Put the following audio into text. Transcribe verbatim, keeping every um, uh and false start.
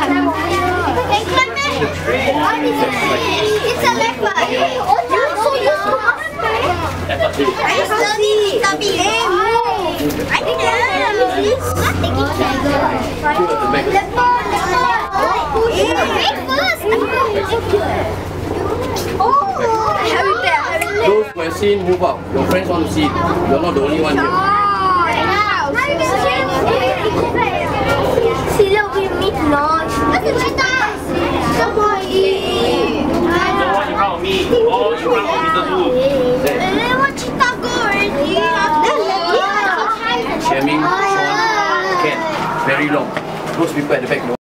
It's a leopard. You're so used to I study Tabi. I think it's not taking leopard, oh, I have it there. I have it there. Those who have seen, move up. Your friends want to see it. You're not the only one here. See, look, we meet noise. That's a cheetah. Somebody. The one you found me. Oh, you found Mister Zhu. And then what cheetah go already? Shamming, Sean, Ken. Very long. Those people at the back, no.